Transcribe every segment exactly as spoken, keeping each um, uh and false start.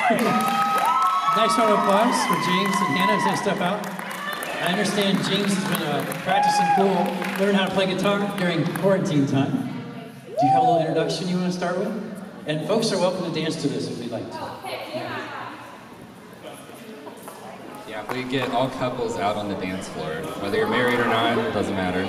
Nice round of applause for James and Hannah as they step out. I understand James has been uh, practicing pool, learning how to play guitar during quarantine time. Do you have a little introduction you want to start with? And folks are welcome to dance to this if they'd like to. Yeah, we get all couples out on the dance floor. Whether you're married or not, it doesn't matter.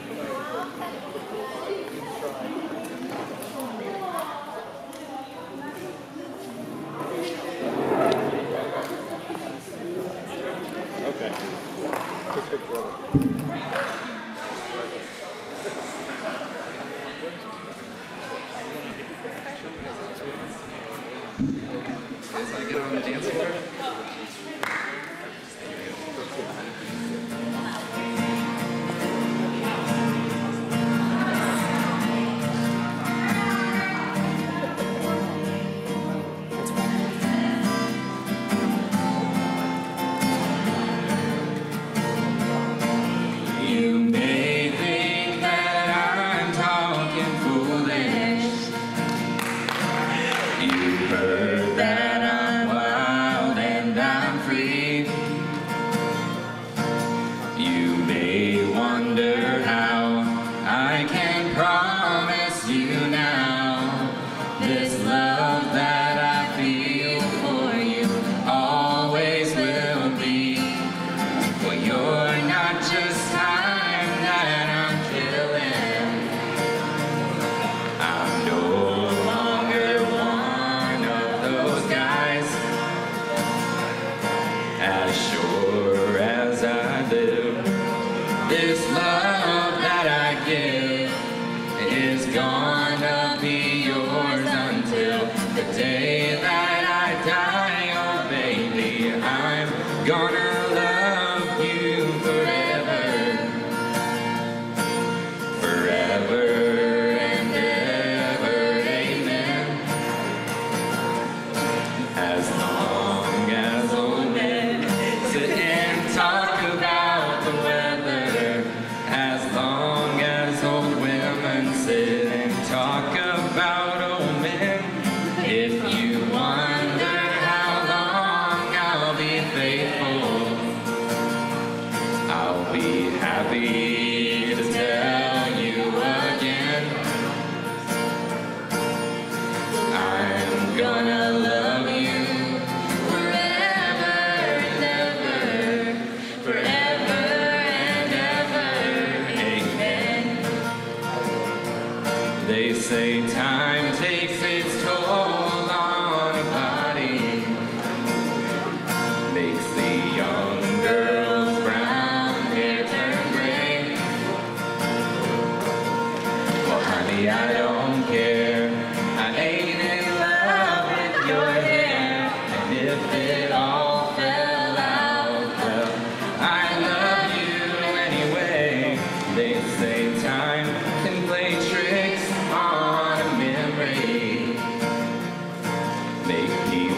Okay. Guys, I get on the dance floor? You may think that I'm talking foolish. You heard that I'm wild and I'm free. You may wonder how I can promise you now this love that I feel for you always will be. Well, you're not just time that I'm killing. I'm no longer one of those guys. As sure as I live, this love that I give is gonna be yours until the day that I die. Oh baby, I'm gonna love you forever, forever and ever, amen. As long as old men sit and talk about the weather, as long as old women sit and talk about old men, if you wonder how long I'll be faithful, I'll be happy to tell you again. I'm gonna love you forever and ever, forever and ever, amen. They say time takes its toll on a body, makes the young girl's brown hair turn gray. Well, honey, I don't care. I ain't in love with your hair. And if it all fell out, well, I love you anyway. They say time can play tricks on a memory, make people